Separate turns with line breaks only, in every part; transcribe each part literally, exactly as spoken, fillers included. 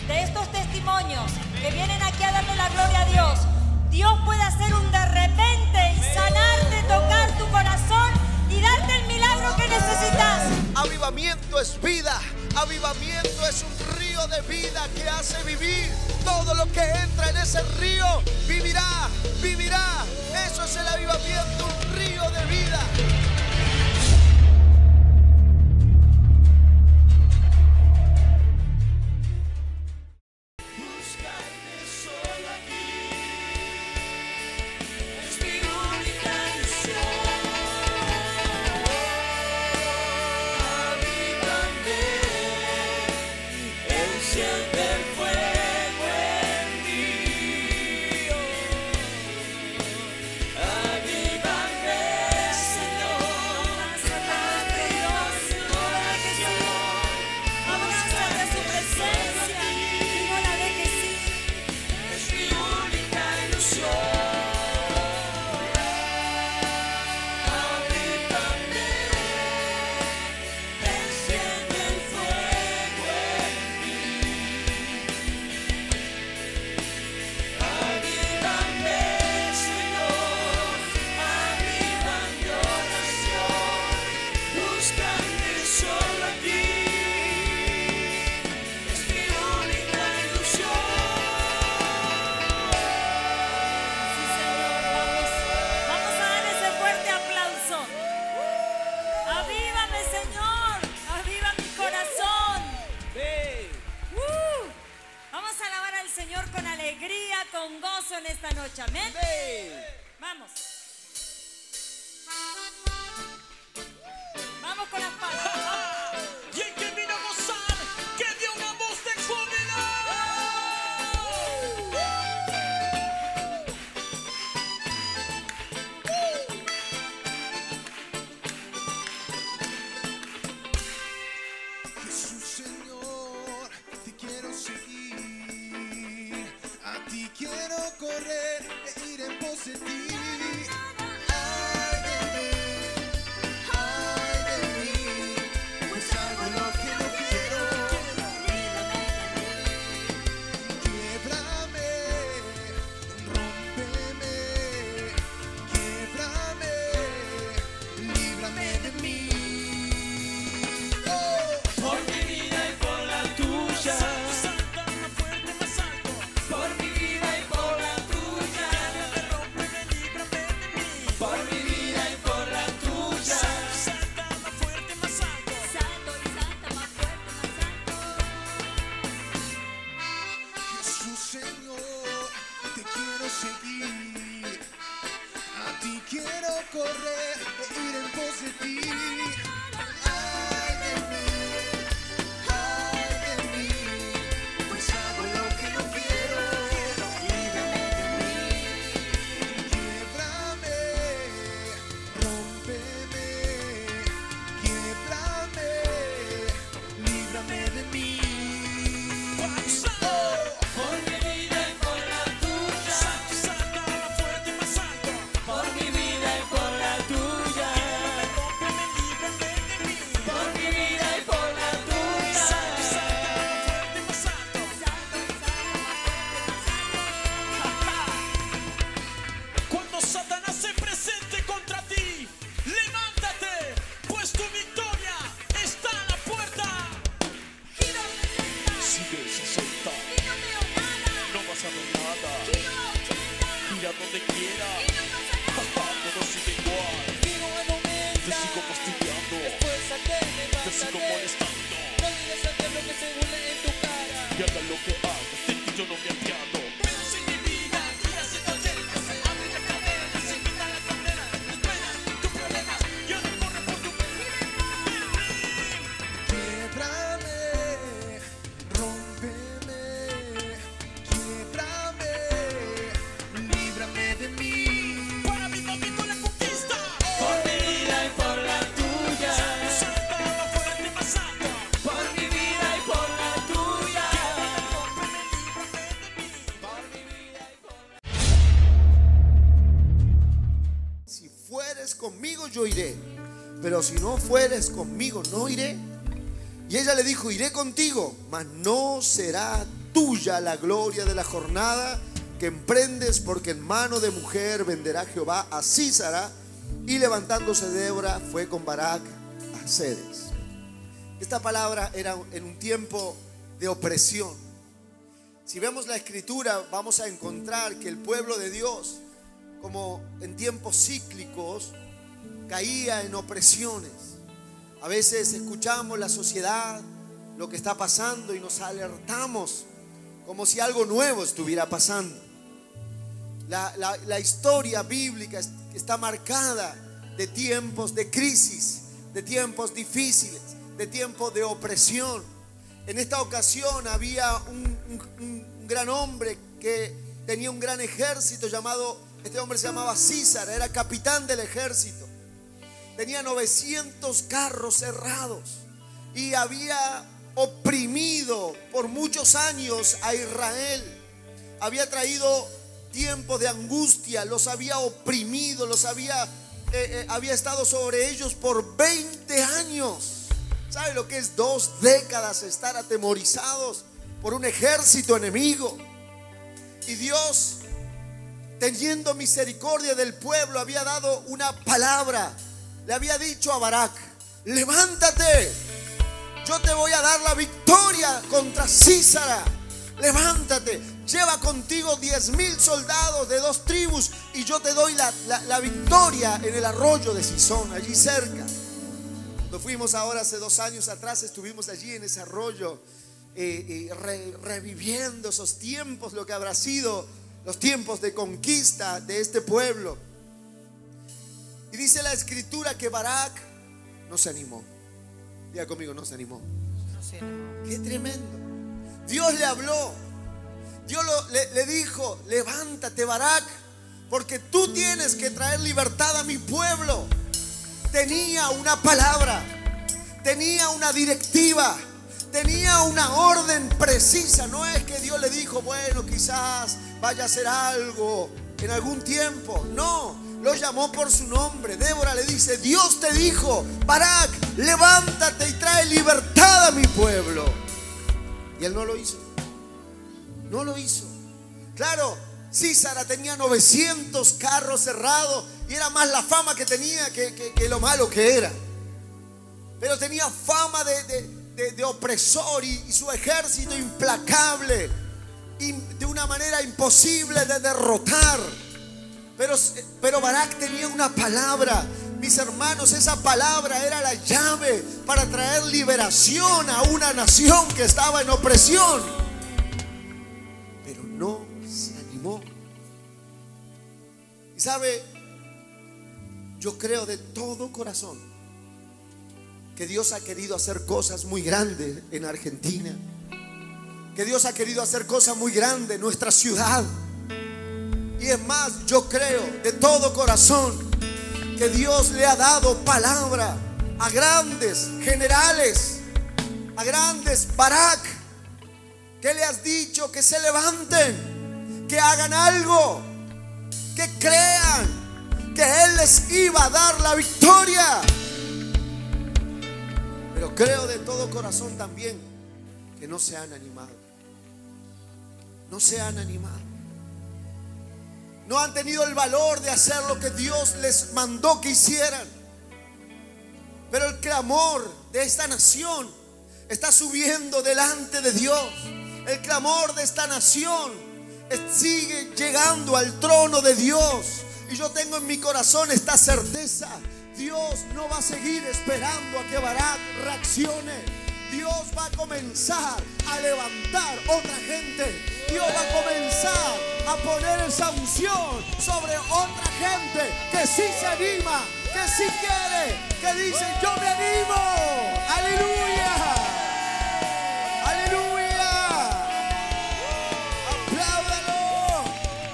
de estos testimonios que vienen aquí a darle la gloria a Dios, Dios puede hacer un de repente y sanarte, tocar tu corazón y darte el milagro que necesitas.
Avivamiento es vida. Avivamiento es un río de vida que hace vivir. Todo lo que entra en ese río vivirá, vivirá. Eso es el avivamiento, un río de vida.
Con gozo en esta noche, amén.
Amén.
Vamos. Vamos con las palabras.
Y el que vino a gozar, que dio una voz de
júbilo. Jesús, Señor, te quiero seguir. A ti quiero correr e ir en pos de ti. Ay de mí, ay de mí, pues hago lo que no quiero. Quiebrame, rómpeme, quiebrame, líbrame de mí. Oh.
por mi vida y por la tuya. Salta más fuerte, más alto. Por mi vida y por la tuya. Rómpeme, líbrame de mí. Por mi vida y por la tuya. Salta más fuerte, más alto.
Salto y salta más fuerte, más alto.
Jesús, Señor, te quiero seguir. A ti quiero correr e ir en pos de ti. Ay de mí, ay de mí, pues hago lo que no quiero. Líbrame de mí. Quiebrame, rómpeme, quiebrame, líbrame de mí.
Por mi vida y por la tuya. Salta más fuerte, más alto. Por mi vida y por la tuya. Rómpeme, líbrame de mí. Por mi vida y por la tuya. Salta más fuerte, más alto. Cuando Satanás se presente contra ti, levántate, pues tu victoria está a la puerta.
Giro sesenta.
Sigue sesenta,
Y no veo nada.
no vas a ver nada.
Giro a ochenta.
Mira donde quiera,
Y no pasa nada.
todo sigue igual.
Giro a noventa.
Te sigo fastidiando,
Esfuérzate,
te sigo
levántate.
molestando.
No digas al diablo que se burle en tu cara.
Y haga lo que hagas, de ti yo no me apiado. Pero si mi vida gira se acerca, se abre la cadena, se quita la condena, tus penas, tus problemas, y ahora corre por tu vida.
Quiebrame, rómpeme, quiebrame, líbrame de mí.
Para mi papito la conquista.
Por mi vida y por la tuya.
Salta más fuerte, más alto.
Por mi vida y por la tuya.
Rómpeme, líbrame de mí.
Por mi vida y por la
Si fueres conmigo, yo iré. Pero si no fueres conmigo, no iré. Y ella le dijo, iré contigo, mas no será
tuya la gloria de la jornada que emprendes, porque en mano de mujer venderá Jehová a Sísara. Y levantándose Débora fue con Barak a Cedes. Esta palabra era en un tiempo de opresión. Si vemos la escritura, vamos a encontrar que el pueblo de Dios, como en tiempos cíclicos, caía en opresiones. A veces escuchamos la sociedad, lo que está pasando, y nos alertamos como si algo nuevo estuviera pasando. La, la, la historia bíblica está marcada de tiempos de crisis, de tiempos difíciles, de tiempos de opresión. En esta ocasión había un, un, un gran hombre que tenía un gran ejército llamado, este hombre se llamaba Sísara, era capitán del ejército. Tenía novecientos carros cerrados y había oprimido por muchos años a Israel. Había traído tiempos de angustia, los había oprimido, los había, eh, eh, había estado sobre ellos por veinte años. ¿Sabe lo que es dos décadas estar atemorizados por un ejército enemigo? Y Dios, teniendo misericordia del pueblo, había dado una palabra. Le había dicho a Barak: levántate, yo te voy a dar la victoria contra Sísara. Levántate, lleva contigo diez mil soldados de dos tribus y yo te doy la, la, la victoria en el arroyo de Sison, allí cerca. Cuando fuimos ahora hace dos años atrás, estuvimos allí en ese arroyo, eh, eh, re, reviviendo esos tiempos, lo que habrá sido los tiempos de conquista de este pueblo. Y dice la escritura que Barak no se animó. Diga conmigo, no se animó.
No sé, no.
Qué tremendo. Dios le habló. Dios lo, le, le dijo: levántate, Barak, porque tú tienes que traer libertad a mi pueblo. Tenía una palabra, tenía una directiva, tenía una orden precisa. No es que Dios le dijo: bueno, quizás vaya a hacer algo en algún tiempo. No, lo llamó por su nombre. Débora le dice: Dios te dijo, Barak, levántate y trae libertad a mi pueblo. Y él no lo hizo. No lo hizo. Claro, Sísara tenía novecientos carros cerrados y era más la fama que tenía que, que, que lo malo que era. Pero tenía fama de, de, de, de opresor, y, y su ejército implacable, y de una manera imposible de derrotar. Pero, pero Barak tenía una palabra. Mis hermanos, esa palabra era la llave para traer liberación a una nación que estaba en opresión. Pero no se animó. Y sabe, yo creo de todo corazón que Dios ha querido hacer cosas muy grandes en Argentina, que Dios ha querido hacer cosas muy grandes en nuestra ciudad. Y es más, yo creo de todo corazón que Dios le ha dado palabra a grandes generales, a grandes Barak, que le has dicho que se levanten, que hagan algo, que crean que Él les iba a dar la victoria. Pero creo de todo corazón también que no se han animado. No se han animado. No han tenido el valor de hacer lo que Dios les mandó que hicieran. Pero el clamor de esta nación está subiendo delante de Dios. El clamor de esta nación sigue llegando al trono de Dios. Y yo tengo en mi corazón esta certeza: Dios no va a seguir esperando a que Barak reaccione. Dios va a comenzar a levantar otra gente. Dios va a comenzar a poner esa unción sobre otra gente que sí se anima, que sí quiere, que dice: yo me animo. Aleluya, aleluya. Apláudalo.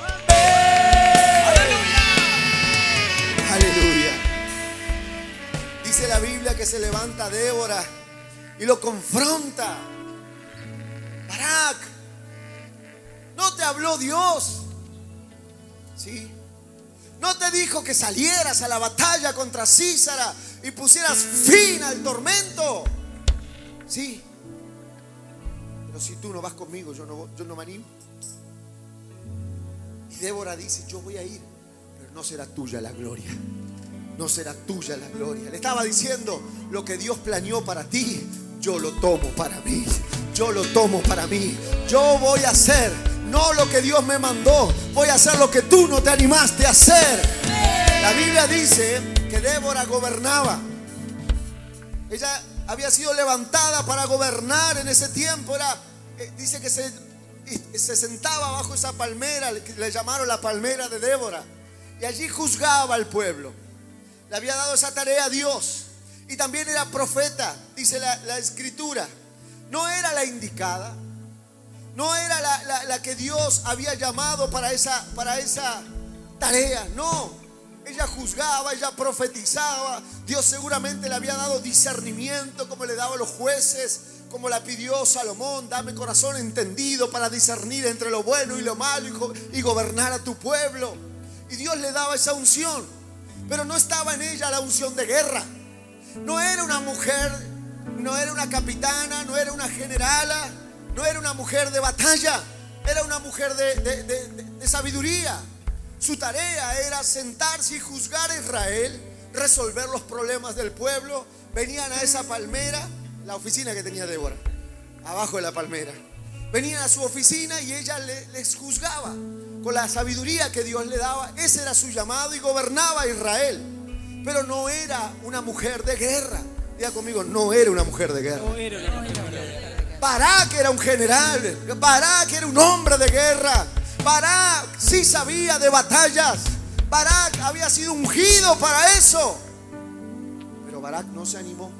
Aleluya, aleluya. Dice la Biblia que se levanta Débora y lo confronta. Barak, ¿no te habló Dios? Sí. ¿No te dijo que salieras a la batalla contra Sísara y pusieras fin al tormento? Sí. Pero pero si tú no vas conmigo, yo no, yo no me animo. Y Débora dice, yo voy a ir, pero no será tuya la gloria. No será tuya la gloria. Le estaba diciendo, lo que Dios planeó para ti, yo lo tomo para mí. Yo lo tomo para mí. Yo voy a hacer, no lo que Dios me mandó, voy a hacer lo que tú no te animaste a hacer. La Biblia dice que Débora gobernaba. Ella había sido levantada para gobernar en ese tiempo. Era, eh, dice que se, se sentaba bajo esa palmera, le, le llamaron la palmera de Débora, y allí juzgaba al pueblo. Le había dado esa tarea a Dios. Y también era profeta, dice la, la escritura. No era la indicada, no era la, la, la que Dios había llamado para esa, para esa tarea. No, ella juzgaba, ella profetizaba. Dios seguramente le había dado discernimiento, como le daba a los jueces, como la pidió Salomón. Dame corazón entendido para discernir entre lo bueno y lo malo y, go- y gobernar a tu pueblo. Y Dios le daba esa unción. Pero no estaba en ella la unción de guerra. No era una mujer, no era una capitana, no era una generala, no era una mujer de batalla. Era una mujer de, de, de, de, de sabiduría. Su tarea era sentarse y juzgar a Israel, resolver los problemas del pueblo. Venían a esa palmera, la oficina que tenía Débora, abajo de la palmera. Venían a su oficina y ella le, les juzgaba con la sabiduría que Dios le daba. Ese era su llamado, y gobernaba a Israel. Pero no era una mujer de guerra. Diga conmigo, no era una mujer de guerra.
No era una mujer de guerra.
Barak era un general. Barak era un hombre de guerra. Barak sí sabía de batallas. Barak había sido ungido para eso. Pero Barak no se animó.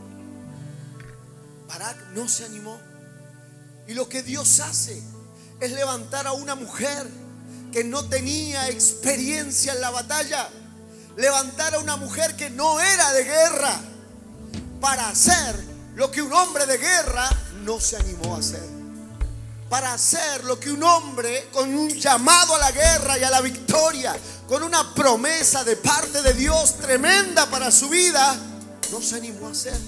Barak no se animó. Y lo que Dios hace es levantar a una mujer que no tenía experiencia en la batalla. Levantar a una mujer que no era de guerra, para hacer lo que un hombre de guerra no se animó a hacer. Para hacer lo que un hombre con un llamado a la guerra y a la victoria, con una promesa de parte de Dios tremenda para su vida, no se animó a hacer.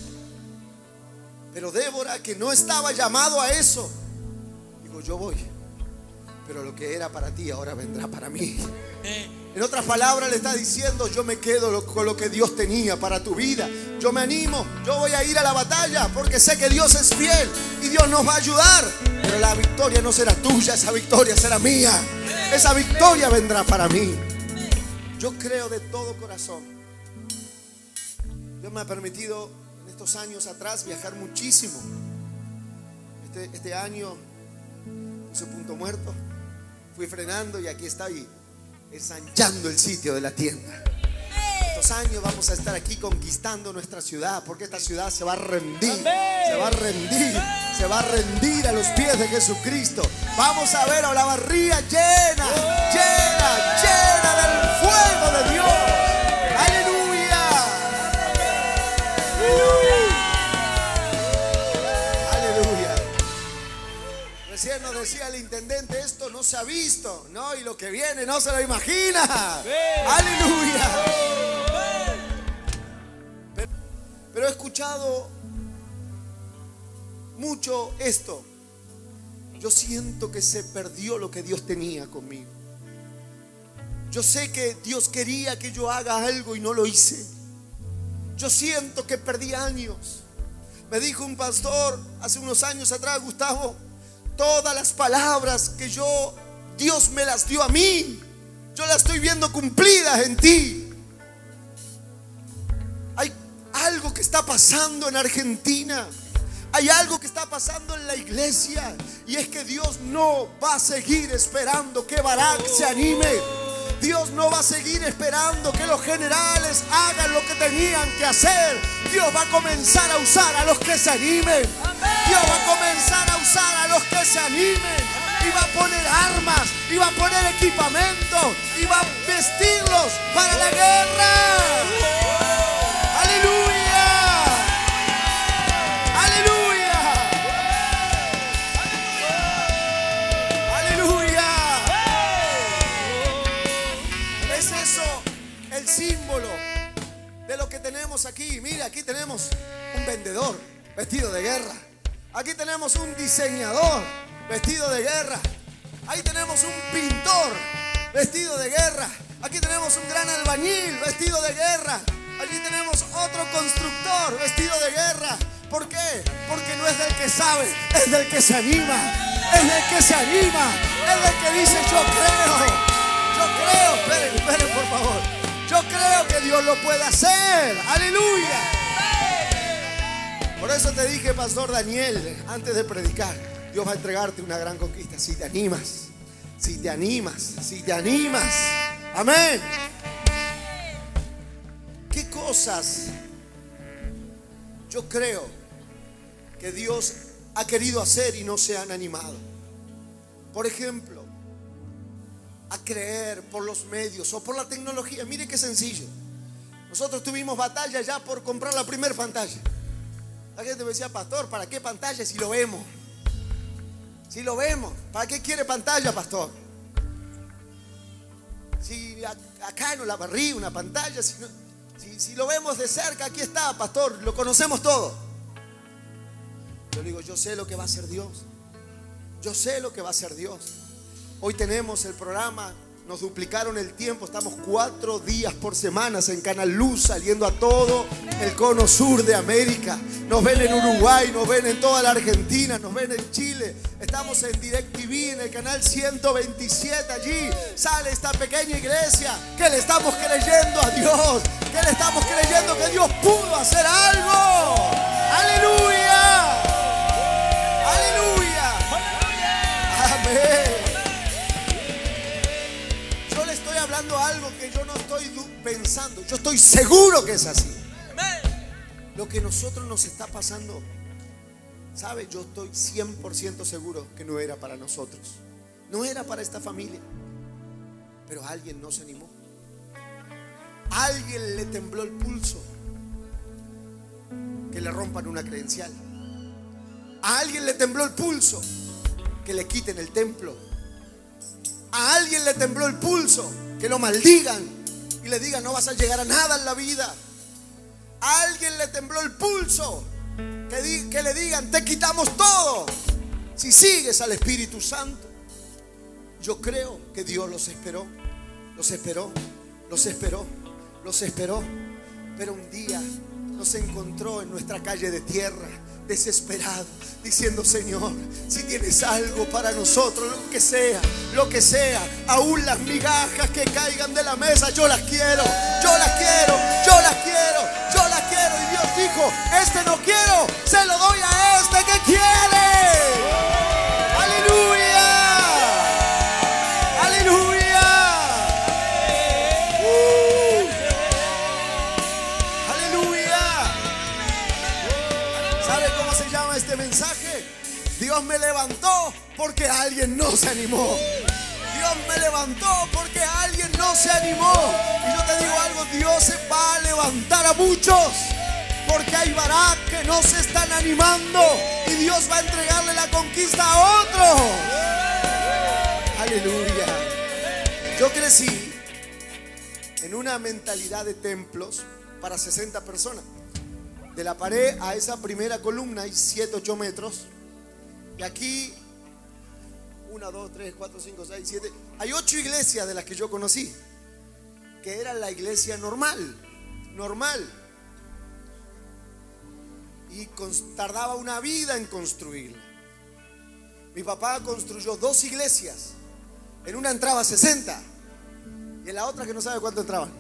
Pero Débora, que no estaba llamado a eso, dijo, yo voy, pero lo que era para ti ahora vendrá para mí. En otras palabras le está diciendo, yo me quedo con lo que Dios tenía para tu vida. Yo me animo, yo voy a ir a la batalla porque sé que Dios es fiel y Dios nos va a ayudar. Pero la victoria no será tuya, esa victoria será mía. Esa victoria vendrá para mí. Yo creo de todo corazón. Dios me ha permitido en estos años atrás viajar muchísimo. Este, este año puse punto muerto, fui frenando y aquí estoy ensanchando el sitio de la tienda. Estos años vamos a estar aquí conquistando nuestra ciudad, porque esta ciudad se va a rendir, se va a rendir, se va a rendir a los pies de Jesucristo. Vamos a ver a Olavarría llena, llena, llena del fuego de Dios. Aleluya. Uh. Aleluya. Recién nos decía el intendente, esto no se ha visto, ¿no? Y lo que viene no se lo imagina. Aleluya. Pero, pero he escuchado mucho esto. Yo siento que se perdió lo que Dios tenía conmigo. Yo sé que Dios quería que yo haga algo y no lo hice. Yo siento que perdí años. Me dijo un pastor hace unos años atrás, Gustavo, todas las palabras que yo, Dios me las dio a mí, yo las estoy viendo cumplidas en ti. Hay algo que está pasando en Argentina. Hay algo que está pasando en la iglesia, y es que Dios no va a seguir esperando que Barak se anime. Dios no va a seguir esperando que los generales hagan lo que tenían que hacer. Dios va a comenzar a usar a los que se animen. Dios va a comenzar a usar a los que se animen. Y va a poner armas, y va a poner equipamiento, y va a vestirlos para la guerra. ¡Aleluya! El símbolo de lo que tenemos aquí. Mira, aquí tenemos un vendedor vestido de guerra. Aquí tenemos un diseñador vestido de guerra. Ahí tenemos un pintor vestido de guerra. Aquí tenemos un gran albañil vestido de guerra. Allí tenemos otro constructor vestido de guerra. ¿Por qué? Porque no es del que sabe, es del que se anima. Es del que se anima. Es del que dice yo creo. Yo creo. Esperen, esperen por favor. Yo creo que Dios lo puede hacer. Aleluya. Por eso te dije, Pastor Daniel, antes de predicar, Dios va a entregarte una gran conquista. Si te animas, si te animas, si te animas. Amén. ¿Qué cosas yo creo que Dios ha querido hacer y no se han animado? Por ejemplo, a creer por los medios o por la tecnología. Mire qué sencillo. Nosotros tuvimos batalla ya por comprar la primera pantalla. La gente me decía, pastor, ¿para qué pantalla si lo vemos? Si lo vemos, ¿para qué quiere pantalla, pastor? Si acá no la barrí una pantalla, si, no, si, si lo vemos de cerca, aquí está, pastor, lo conocemos todo. Yo digo, yo sé lo que va a hacer Dios. Yo sé lo que va a hacer Dios. Hoy tenemos el programa, nos duplicaron el tiempo, estamos cuatro días por semana en Canal Luz, saliendo a todo el cono sur de América. Nos ven en Uruguay, nos ven en toda la Argentina, nos ven en Chile. Estamos en DirecTV, en el canal ciento veintisiete. Allí sale esta pequeña iglesia que le estamos creyendo a Dios, que le estamos creyendo que Dios pudo hacer algo. ¡Aleluya! ¡Aleluya! ¡Amén! Yo le estoy hablando algo que yo no estoy pensando, yo estoy seguro que es así. Lo que a nosotros nos está pasando, ¿sabe? Yo estoy cien por ciento seguro que no era para nosotros, no era para esta familia. Pero alguien no se animó. A alguien le tembló el pulso que le rompan una credencial. A alguien le tembló el pulso que le quiten el templo. A alguien le tembló el pulso que lo maldigan y le digan no vas a llegar a nada en la vida. A alguien le tembló el pulso que, di, que le digan te quitamos todo si sigues al Espíritu Santo. Yo creo que Dios los esperó, los esperó, los esperó, los esperó. Pero un día nos encontró en nuestra calle de tierra, desesperado, diciendo Señor, si tienes algo para nosotros, lo que sea, lo que sea, aún las migajas que caigan de la mesa, yo las quiero, yo las quiero, yo las quiero, yo las quiero. Y Dios dijo, este no quiero, se lo doy a este que quiere. Aleluya, aleluya, uh. aleluya. ¿Sabe cómo se llama este mensaje? Dios me levantó porque alguien no se animó. Dios me levantó porque alguien no se animó. Y yo te digo algo, Dios se va a levantar a muchos, porque hay Barak que no se están animando y Dios va a entregarle la conquista a otros. Aleluya. Yo crecí en una mentalidad de templos para sesenta personas. De la pared a esa primera columna hay siete, ocho metros. Y aquí una, dos, tres, cuatro, cinco, seis, siete. Hay ocho iglesias de las que yo conocí, que era la iglesia normal, normal. Y tardaba una vida en construirla. Mi papá construyó dos iglesias. En una entraba sesenta y en la otra que no sabe cuánto entraban.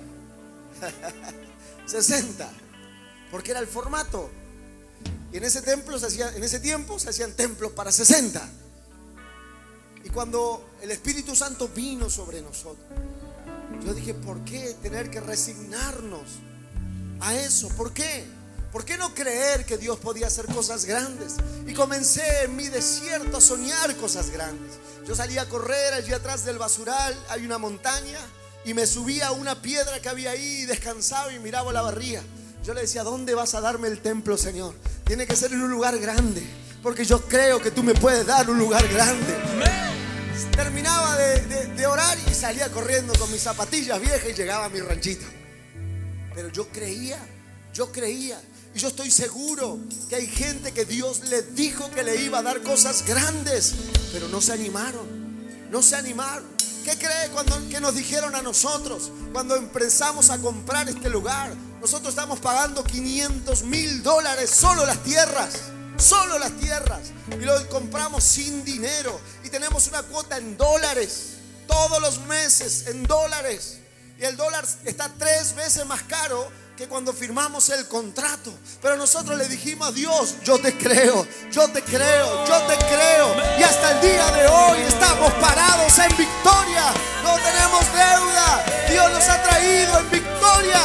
sesenta. Porque era el formato. Y en ese templo se hacía, en ese tiempo se hacían templos para sesenta. Y cuando el Espíritu Santo vino sobre nosotros, yo dije, ¿por qué tener que resignarnos a eso? ¿Por qué? ¿Por qué no creer que Dios podía hacer cosas grandes? Y comencé en mi desierto a soñar cosas grandes. Yo salía a correr allí atrás del basural, hay una montaña, y me subía a una piedra que había ahí y descansaba y miraba la barría. Yo le decía, ¿dónde vas a darme el templo, Señor? Tiene que ser en un lugar grande, porque yo creo que tú me puedes dar un lugar grande. Terminaba de, de, de orar y salía corriendo con mis zapatillas viejas y llegaba a mi ranchito. Pero yo creía, yo creía. Y yo estoy seguro que hay gente que Dios le dijo que le iba a dar cosas grandes, pero no se animaron. No se animaron. ¿Qué cree cuando que nos dijeron a nosotros cuando empezamos a comprar este lugar? Nosotros estamos pagando quinientos mil dólares solo las tierras. Solo las tierras. Y lo compramos sin dinero. Y tenemos una cuota en dólares. Todos los meses en dólares. Y el dólar está tres veces más caro que cuando firmamos el contrato. Pero nosotros le dijimos a Dios: yo te creo, yo te creo, yo te creo. Y hasta el día de hoy estamos parados en victoria. No tenemos deuda. Dios nos ha traído en victoria.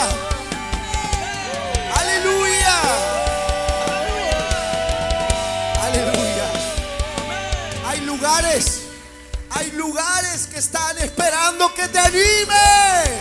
Aleluya. Aleluya. Hay lugares, hay lugares que están esperando que te animes.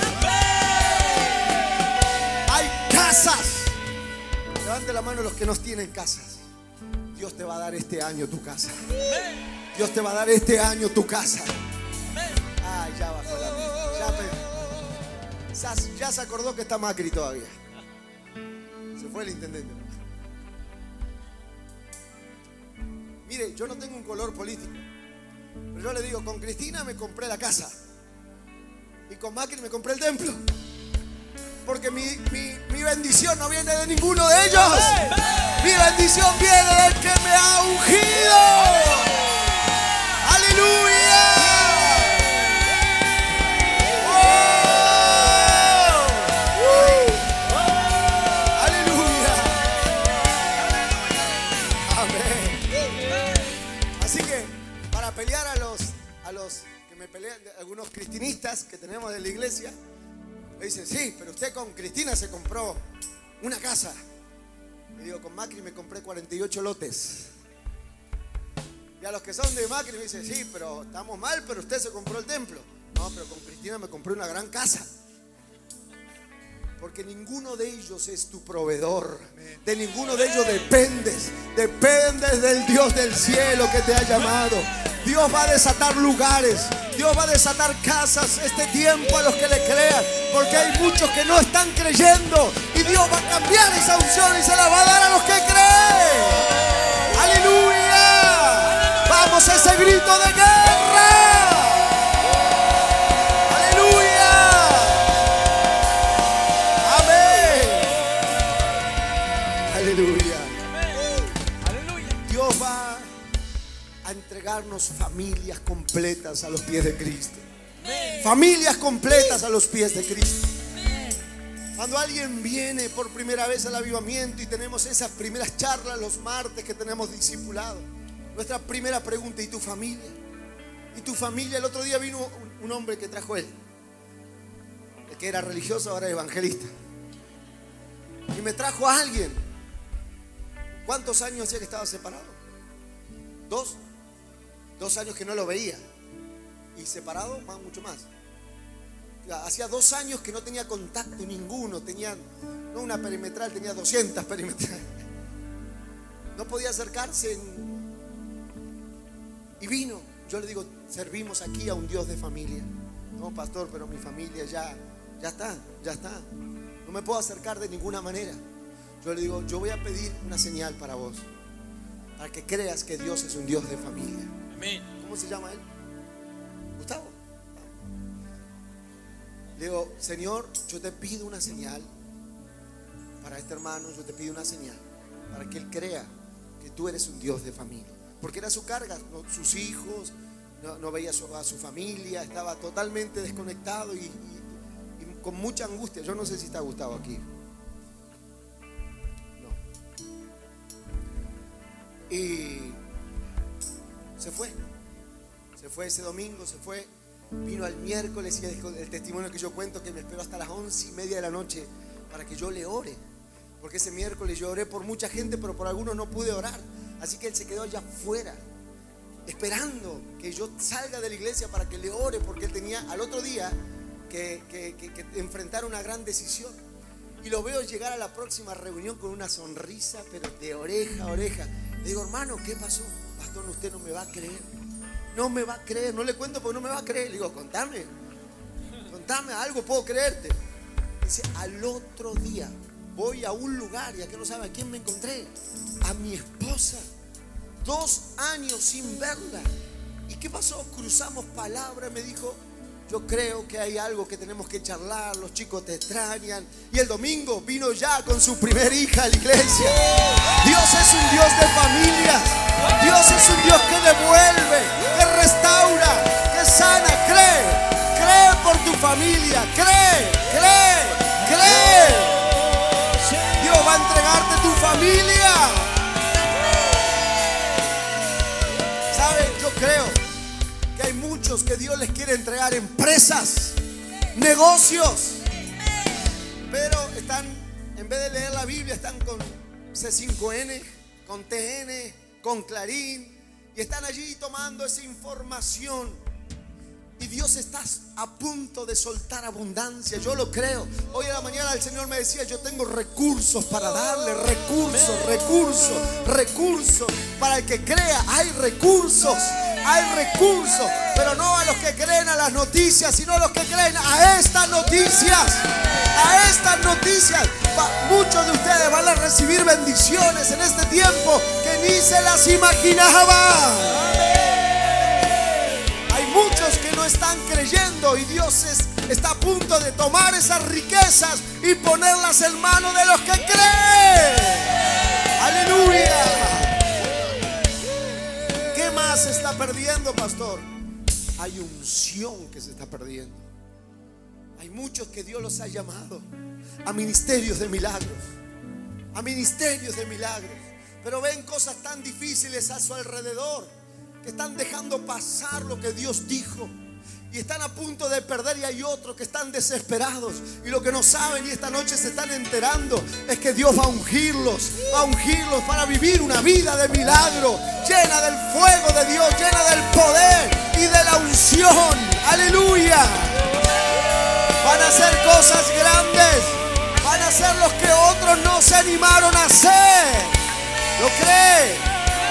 Hay casas. Levante la mano los que no tienen casas. Dios te va a dar este año tu casa. Dios te va a dar este año tu casa. Ay, ya bajó la ya, ya, ya se acordó que está Macri todavía. Se fue el intendente. Mire, yo no tengo un color político, pero yo le digo, con Cristina me compré la casa y con Macri me compré el templo. Porque mi, mi, mi bendición no viene de ninguno de ellos. Mi bendición viene del que me ha ungido. Aleluya. Oh. Uh. Aleluya. Amén. Así que para pelear a los, a los que me pelean, algunos cristinistas que tenemos de la iglesia, me dicen: sí, pero usted con Cristina se compró una casa. Y digo, con Macri me compré cuarenta y ocho lotes. Y a los que son de Macri me dicen: sí, pero estamos mal, pero usted se compró el templo. No, pero con Cristina me compré una gran casa. Porque ninguno de ellos es tu proveedor. De ninguno de ellos dependes. Dependes del Dios del cielo que te ha llamado. Dios va a desatar lugares. Dios va a desatar casas este tiempo a los que le crean. Porque hay muchos que no están creyendo. Y Dios va a cambiar esa unción y se la va a dar a los que creen. ¡Aleluya! ¡Vamos a ese grito de guerra! ¡Aleluya! ¡Amén! ¡Aleluya! Dios va a entregarnos familias completas a los pies de Cristo. Familias completas a los pies de Cristo. Cuando alguien viene por primera vez al avivamiento y tenemos esas primeras charlas los martes que tenemos discipulado, nuestra primera pregunta: ¿y tu familia? ¿Y tu familia? El otro día vino un, un hombre que trajo él, el que era religioso ahora es evangelista, y me trajo a alguien. ¿Cuántos años hacía que estaba separado? Dos Dos años que no lo veía. Y separado, más, mucho más. Hacía dos años que no tenía contacto ninguno. Tenía, no una perimetral, tenía doscientas perimetrales. No podía acercarse. En... Y vino. Yo le digo: servimos aquí a un Dios de familia. No, pastor, pero mi familia ya, ya está, ya está. No me puedo acercar de ninguna manera. Yo le digo: yo voy a pedir una señal para vos, para que creas que Dios es un Dios de familia. ¿Cómo se llama él? Gustavo. Le digo: Señor, yo te pido una señal para este hermano. Yo te pido una señal para que él crea que tú eres un Dios de familia. Porque era su carga, ¿no? Sus hijos, no, no veía a su, a su familia, estaba totalmente desconectado y, y, y con mucha angustia. Yo no sé si está Gustavo aquí. No. Y se fue, se fue ese domingo, se fue, vino al miércoles y el testimonio que yo cuento, que me esperó hasta las once y media de la noche para que yo le ore, porque ese miércoles yo oré por mucha gente, pero por algunos no pude orar, así que él se quedó allá afuera, esperando que yo salga de la iglesia para que le ore, porque él tenía al otro día que, que, que, que enfrentar una gran decisión. Y lo veo llegar a la próxima reunión con una sonrisa, pero de oreja a oreja. Le digo: hermano, ¿qué pasó? Pastor, usted no me va a creer. No me va a creer. No le cuento porque no me va a creer. Le digo: contame. Contame algo, puedo creerte. Dice: al otro día voy a un lugar y a que no sabe a quién me encontré. A mi esposa. Dos años sin verla. ¿Y qué pasó? Cruzamos palabras. Me dijo, yo creo que hay algo que tenemos que charlar. Los chicos te extrañan. Y el domingo vino ya con su primer hija a la iglesia. Dios es un Dios de familias. Dios es un Dios que devuelve, que restaura, que sana. Cree. Cree por tu familia. Cree, cree, cree. Dios va a entregarte tu familia. ¿Sabe? Yo creo que hay muchos que Dios les quiere entregar empresas, negocios, pero están, en vez de leer la Biblia, están con C cinco N, con T N, con Clarín, y están allí tomando esa información. Y Dios está a punto de soltar abundancia. Yo lo creo. Hoy en la mañana el Señor me decía, yo tengo recursos para darle. Recursos, recursos, recursos. Para el que crea, hay recursos. Hay recursos. Pero no a los que creen a las noticias, sino a los que creen a estas noticias. A estas noticias. Muchos de ustedes van a recibir bendiciones en este tiempo que ni se las imaginaban. Muchos que no están creyendo y Dios es, está a punto de tomar esas riquezas y ponerlas en manos de los que creen. Aleluya. ¿Qué más se está perdiendo, pastor? Hay unción que se está perdiendo. Hay muchos que Dios los ha llamado a ministerios de milagros, a ministerios de milagros, pero ven cosas tan difíciles a su alrededor, que están dejando pasar lo que Dios dijo y están a punto de perder, y hay otros que están desesperados y lo que no saben y esta noche se están enterando es que Dios va a ungirlos, va a ungirlos para vivir una vida de milagro, llena del fuego de Dios, llena del poder y de la unción. Aleluya. Van a hacer cosas grandes, van a hacer los que otros no se animaron a hacer. ¿Lo cree?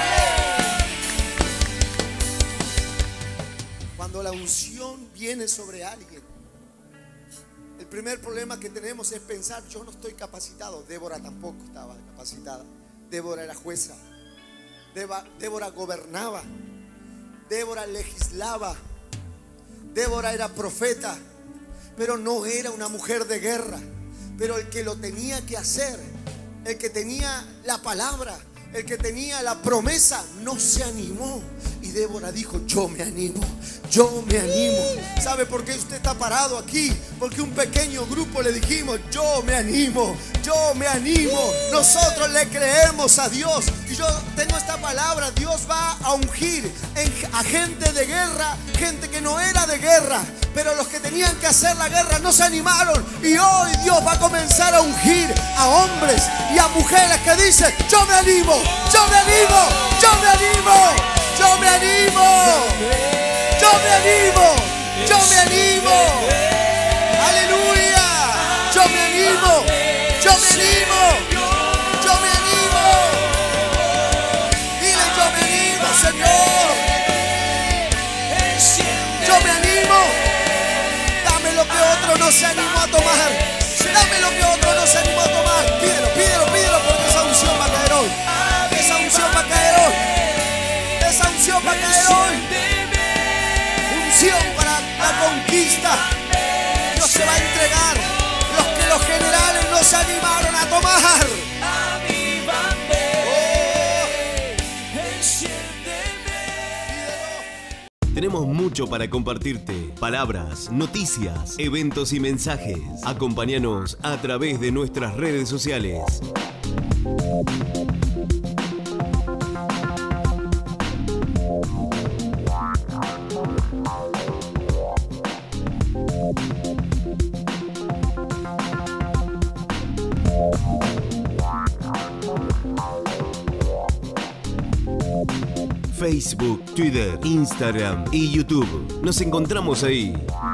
Cuando la unción viene sobre alguien, el primer problema que tenemos es pensar, yo no estoy capacitado. Débora tampoco estaba capacitada. Débora era jueza. Débora gobernaba. Débora legislaba. Débora era profeta, pero no era una mujer de guerra. Pero el que lo tenía que hacer, el que tenía la palabra, el que tenía la promesa, no se animó. Y Débora dijo, yo me animo, yo me animo. ¿Sabe por qué usted está parado aquí? Porque un pequeño grupo le dijimos, yo me animo, yo me animo. Nosotros le creemos a Dios. Y yo tengo esta palabra, Dios va a ungir a gente de guerra, gente que no era de guerra, pero los que tenían que hacer la guerra no se animaron. Y hoy Dios va a comenzar a ungir a hombres y a mujeres que dicen, yo me animo, yo me animo, yo me animo, yo me animo, yo me animo, yo me animo. Aleluya. Yo me animo, yo me animo, yo me animo. Dile, yo me animo, Señor. Yo me animo. Dame lo que otro no se animó a tomar. Dame lo que otro no se animó a tomar. Pídelo, pídelo, pídelo, porque esa unción va a caer hoy. Esa unción va a caer hoy. Esa unción va a caer hoy. Unción para la conquista. Dios se va a entregar los que los generales no se animaron a tomar.
Tenemos mucho para compartirte. Palabras, noticias, eventos y mensajes. Acompáñanos a través de nuestras redes sociales. Facebook, Twitter, Instagram y YouTube. Nos encontramos ahí.